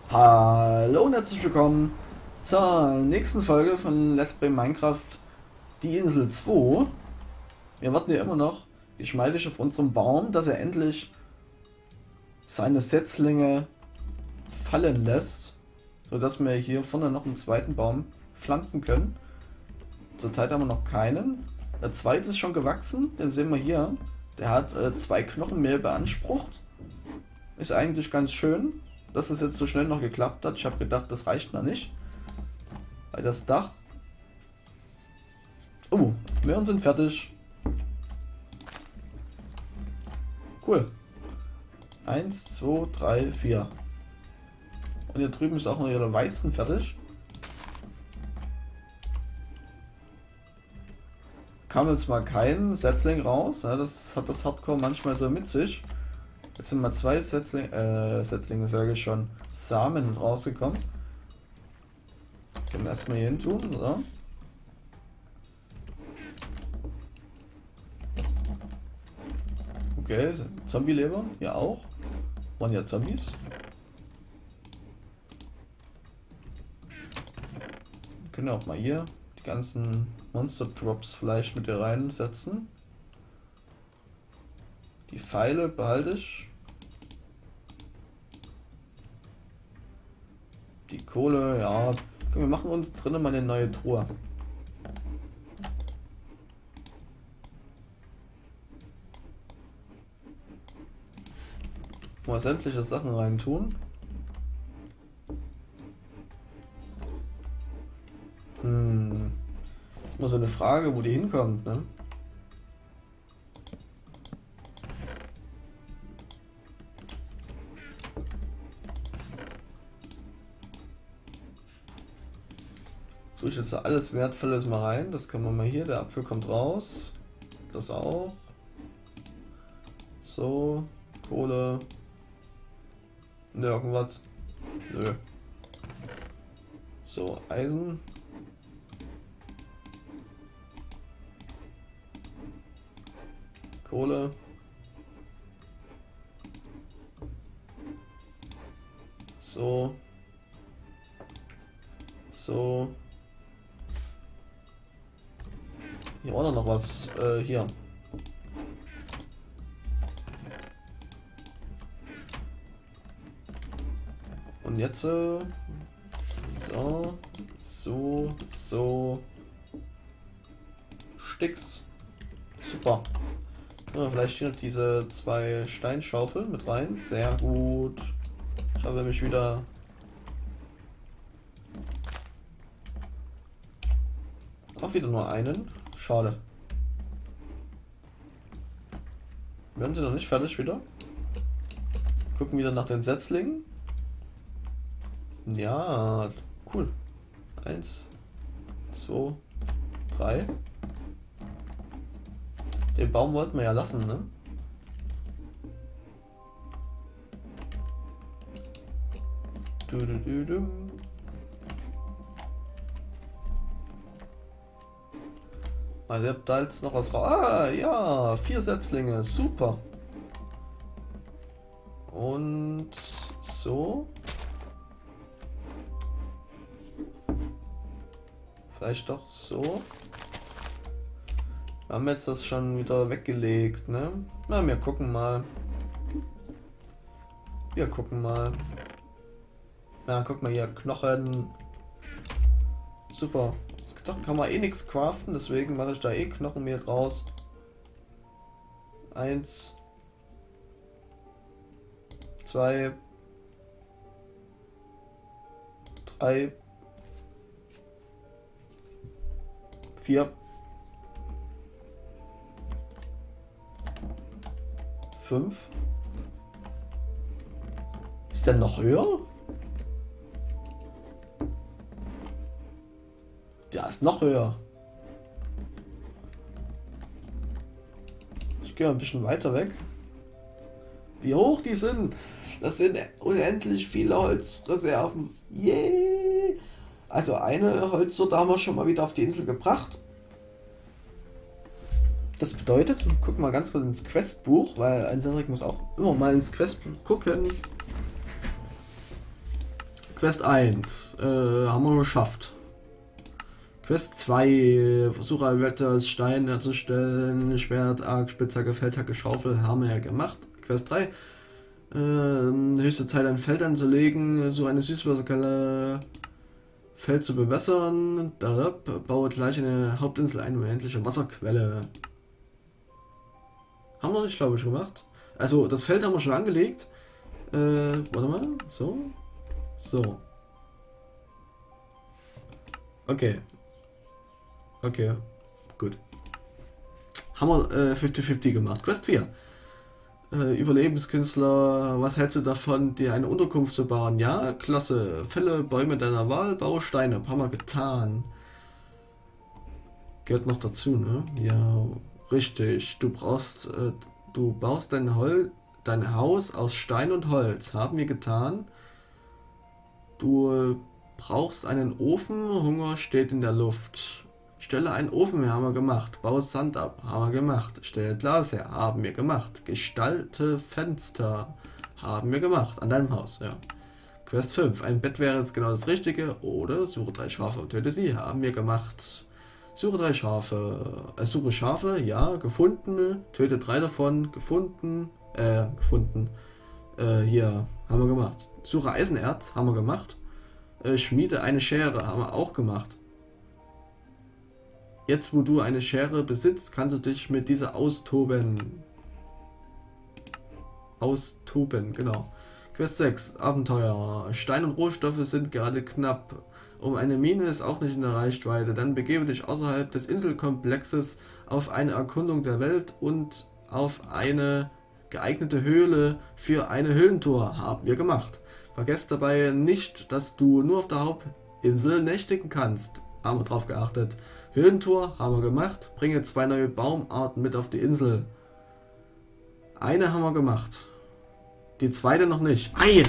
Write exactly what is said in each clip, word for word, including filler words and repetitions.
Hallo und herzlich willkommen zur nächsten Folge von Let's Play Minecraft Die Insel zwei. Wir warten ja immer noch geschmeidig auf unserem Baum, dass er endlich seine Setzlinge fallen lässt, sodass wir hier vorne noch einen zweiten Baum pflanzen können. Zurzeit haben wir noch keinen. Der zweite ist schon gewachsen, den sehen wir hier. Der hat äh, zwei Knochen mehr beansprucht. Ist eigentlich ganz schön, dass es jetzt so schnell noch geklappt hat. Ich habe gedacht, das reicht noch nicht. Weil das Dach... Oh, Möhren sind fertig. Cool. Eins, zwei, drei, vier. Und hier drüben ist auch noch ihre Weizen fertig. Kam jetzt mal kein Setzling raus. Ja, das hat das Hardcore manchmal so mit sich. Jetzt sind mal zwei Setzlinge, äh, Setzlinge sage ich schon, Samen rausgekommen. Können wir erstmal hier hin tun, oder? Okay, Zombie-Leber, hier auch. Waren ja Zombies. Wir können auch mal hier die ganzen Monster-Drops vielleicht mit hier reinsetzen. Die Pfeile behalte ich. Die Kohle, ja. Komm, wir machen uns drinnen mal eine neue Truhe. Mal sämtliche Sachen rein tun. Hm. Das ist mal so eine Frage, wo die hinkommt, ne? Tue ich jetzt alles Wertvolles mal rein. Das können wir mal hier. Der Apfel kommt raus. Das auch. So. Kohle. Ne, irgendwas. Nö. So, Eisen. Kohle. So. So. Hier war doch noch was. Äh, hier. Und jetzt äh, so, so, so. Sticks. Super. Ja, vielleicht hier noch diese zwei Steinschaufeln mit rein. Sehr gut. Ich habe nämlich wieder. Auch wieder nur einen. Schade. Werden sie noch nicht fertig wieder? Gucken wieder nach den Setzlingen. Ja, cool. Eins, zwei, drei. Den Baum wollten wir ja lassen, ne? Du, du, du, du. Also ihr habt da jetzt noch was raus. Ah, ja, vier Setzlinge, super. Und so. Vielleicht doch so. Wir haben jetzt das schon wieder weggelegt, ne? Na, wir gucken mal. Wir gucken mal. Ja, guck mal hier, Knochen. Super. Knochen kann man eh nichts craften, deswegen mache ich da eh Knochenmehl raus. Eins. Zwei. Drei. Vier. Fünf. Ist der noch höher? Der ist noch höher. Ich gehe ein bisschen weiter weg. Wie hoch die sind. Das sind unendlich viele Holzreserven. Yeah. Also eine Holzsorte haben wir schon mal wieder auf die Insel gebracht. Das bedeutet, gucken wir mal ganz kurz ins Questbuch, weil ein Cedric muss auch immer mal ins Questbuch gucken. Quest eins äh, haben wir geschafft. Quest zwei, versuche Alvette aus Stein herzustellen, Schwert, Arc, Spitzhacke, Feldhacke, Schaufel, haben wir ja gemacht. Quest drei, äh, höchste Zeit ein Feld anzulegen, so eine Süßwasserquelle, Feld zu bewässern, da, baue gleich eine Hauptinsel ein, unendliche Wasserquelle. Haben wir nicht, glaube ich, gemacht. Also das Feld haben wir schon angelegt. Äh, warte mal, so, so. Okay. Okay, gut. Haben wir äh, fünfzig fünfzig gemacht. Quest vier. Äh, Überlebenskünstler, was hältst du davon, dir eine Unterkunft zu bauen? Ja, klasse. Fälle Bäume deiner Wahl, Bausteine. Haben wir getan. Gehört noch dazu, ne? Ja, richtig. Du brauchst, äh, du baust dein Hol dein Haus aus Stein und Holz. Haben wir getan. Du äh, brauchst einen Ofen. Hunger steht in der Luft. Stelle einen Ofen her, haben wir gemacht. Baue Sand ab, haben wir gemacht. Stelle Glas her, haben wir gemacht. Gestalte Fenster, haben wir gemacht. An deinem Haus, ja. Quest fünf. Ein Bett wäre jetzt genau das Richtige. Oder suche drei Schafe und töte sie, haben wir gemacht. Suche drei Schafe. Äh, suche Schafe, ja. Gefunden. Töte drei davon. Gefunden. Äh, gefunden. Äh, hier, haben wir gemacht. Suche Eisenerz, haben wir gemacht. Äh, schmiede eine Schere, haben wir auch gemacht. Jetzt, wo du eine Schere besitzt, kannst du dich mit dieser austoben. Austoben, genau. Quest sechs, Abenteuer. Stein und Rohstoffe sind gerade knapp. Um eine Mine ist auch nicht in der Reichweite. Dann begebe dich außerhalb des Inselkomplexes auf eine Erkundung der Welt und auf eine geeignete Höhle für eine Höhlentour. Haben wir gemacht. Vergesst dabei nicht, dass du nur auf der Hauptinsel nächtigen kannst. Haben wir drauf geachtet. Höhentour haben wir gemacht. Bringe zwei neue Baumarten mit auf die Insel. Eine haben wir gemacht. Die zweite noch nicht. Ei!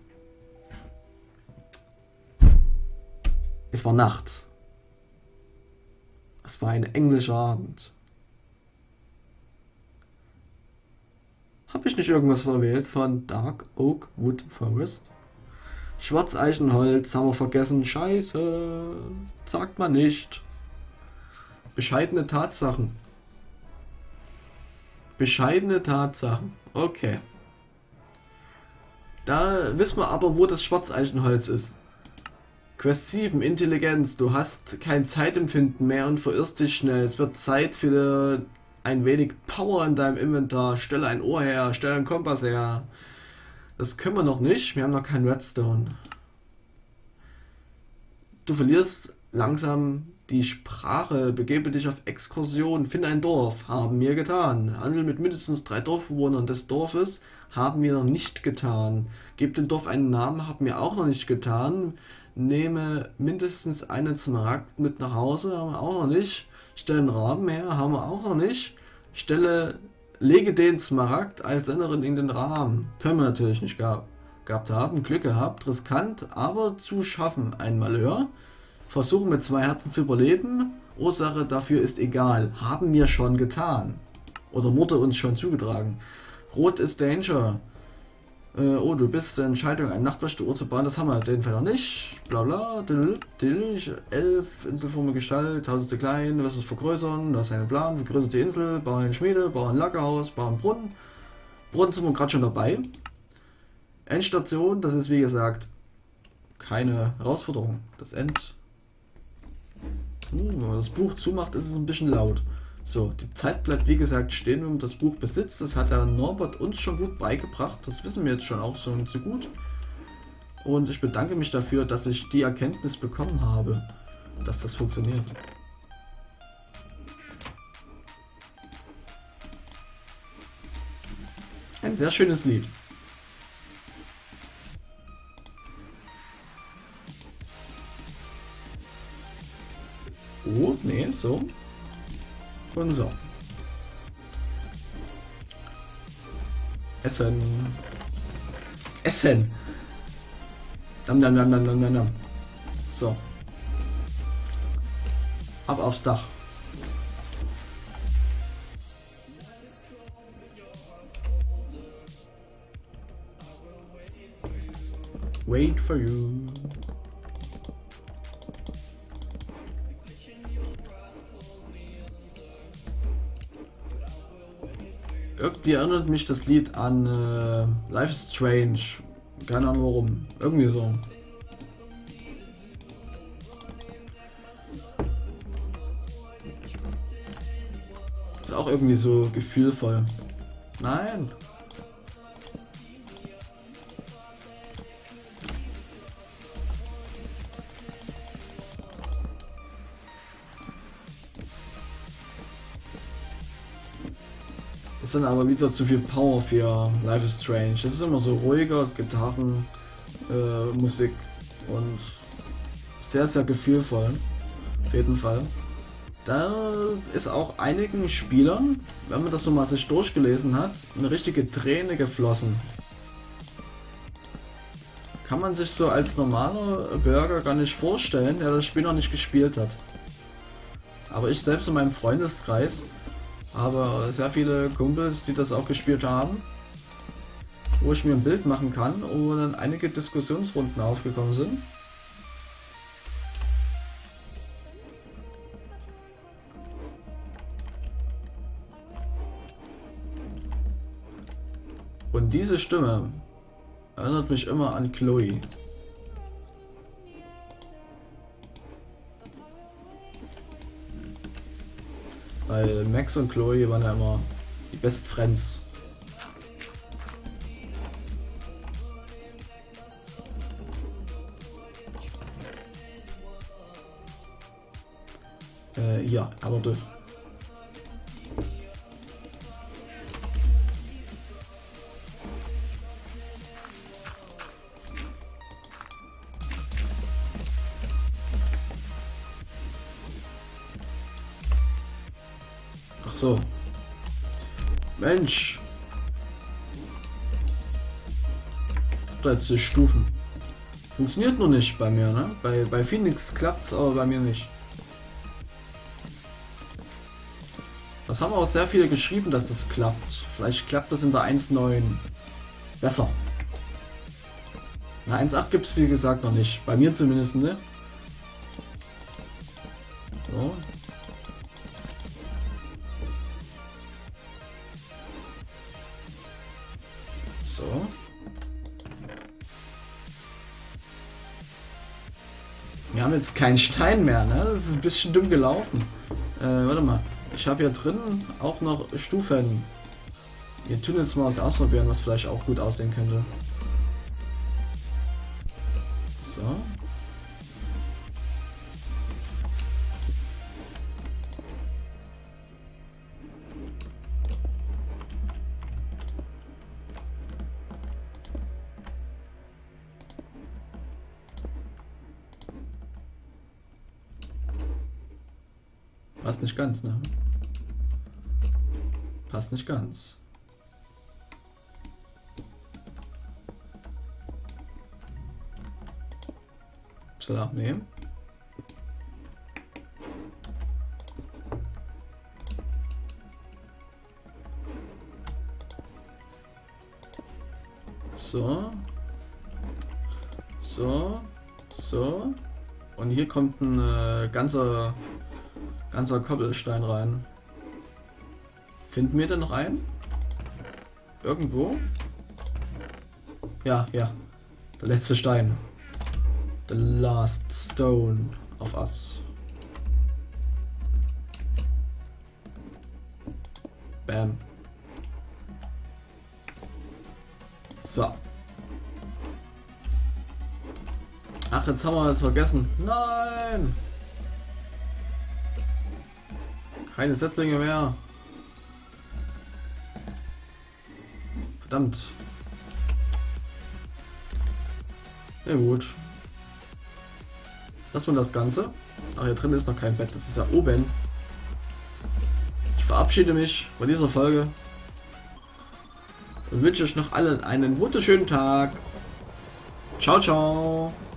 Es war Nacht. Es war ein englischer Abend. Habe ich nicht irgendwas verwählt von Dark Oak Wood Forest? Schwarzeichenholz haben wir vergessen. Scheiße. Sagt man nicht. Bescheidene Tatsachen. Bescheidene Tatsachen. Okay. Da wissen wir aber, wo das Schwarzeichenholz ist. Quest sieben, Intelligenz. Du hast kein Zeitempfinden mehr und verirrst dich schnell. Es wird Zeit für ein wenig Power in deinem Inventar. Stelle ein Ohr her, stelle einen Kompass her. Das können wir noch nicht. Wir haben noch keinen Redstone. Du verlierst langsam die Sprache. Begebe dich auf Exkursion. Finde ein Dorf. Haben wir getan. Handel mit mindestens drei Dorfbewohnern des Dorfes. Haben wir noch nicht getan. Gib dem Dorf einen Namen. Haben wir auch noch nicht getan. Nehme mindestens einen Smaragd mit nach Hause. Haben wir auch noch nicht. Stelle einen Raben her. Haben wir auch noch nicht. Stelle... Lege den Smaragd als Senderin in den Rahmen. Können wir natürlich nicht gehabt, gehabt haben. Glück gehabt, riskant, aber zu schaffen. Ein Malheur. Versuchen mit zwei Herzen zu überleben. Ursache dafür ist egal. Haben wir schon getan. Oder wurde uns schon zugetragen. Rot ist Danger. Äh, oh, du bist der Entscheidung, eine nachtwächte Uhr zu bauen. Das haben wir auf jeden Fall noch nicht. Bla bla. elf, Inselformel Gestalt, Haus ist zu klein, du wirst es vergrößern. Du hast einen Plan, vergrößert die Insel, bau eine Schmiede, bau ein Lagerhaus, bau einen Brunnen. Brunnen sind wir gerade schon dabei. Endstation, das ist wie gesagt keine Herausforderung. Das End. Hm, wenn man das Buch zumacht, ist es ein bisschen laut. So, die Zeit bleibt wie gesagt stehen, wenn man das Buch besitzt. Das hat der Norbert uns schon gut beigebracht. Das wissen wir jetzt schon auch so und so gut. Und ich bedanke mich dafür, dass ich die Erkenntnis bekommen habe, dass das funktioniert. Ein sehr schönes Lied. Oh, nee, so. Und so. Essen. Essen. Dam, dam, dam, dam, dam, dam, dam. So. Ab aufs Dach. wait for you. Irgendwie erinnert mich das Lied an äh, Life is Strange. Keine Ahnung warum. Irgendwie so. Ist auch irgendwie so gefühlvoll. Nein. Ist dann aber wieder zu viel Power für Life is Strange. Es ist immer so ruhiger Gitarren, äh, Musik und sehr, sehr gefühlvoll. Auf jeden Fall. Da ist auch einigen Spielern, wenn man das so mal sich durchgelesen hat, eine richtige Träne geflossen. Kann man sich so als normaler Bürger gar nicht vorstellen, der das Spiel noch nicht gespielt hat. Aber ich selbst in meinem Freundeskreis habe sehr viele Kumpels, die das auch gespielt haben, wo ich mir ein Bild machen kann, wo dann einige Diskussionsrunden aufgekommen sind. Und diese Stimme erinnert mich immer an Chloe. Weil Max und Chloe waren ja immer die Best Friends. Äh, ja, aber du. Ach so. Mensch. Da jetzt die Stufen. Funktioniert nur nicht bei mir, ne? Bei, bei Phoenix klappt's, aber bei mir nicht. Das haben auch sehr viele geschrieben, dass es klappt. Vielleicht klappt das in der eins Punkt neun besser. Na, eins Punkt acht gibt es wie gesagt noch nicht. Bei mir zumindest, ne? So. So. Wir haben jetzt keinen Stein mehr, ne? Das ist ein bisschen dumm gelaufen. Äh, warte mal. Ich habe hier drin auch noch Stufen. Wir tun jetzt mal was ausprobieren, was vielleicht auch gut aussehen könnte. So. Passt nicht ganz, ne? Passt nicht ganz. So, abnehmen. So. So. So. Und hier kommt ein äh, ganzer ganzer Koppelstein rein. Finden wir denn noch einen? Irgendwo? Ja, ja. Der letzte Stein. The last stone of us. Bam. So. Ach, jetzt haben wir es vergessen. Nein! Keine Setzlinge mehr. Verdammt. Ja gut. Lassen wir das Ganze. Ach, hier drin ist noch kein Bett. Das ist ja oben. Ich verabschiede mich von dieser Folge. Und wünsche euch noch allen einen wunderschönen Tag. Ciao, ciao.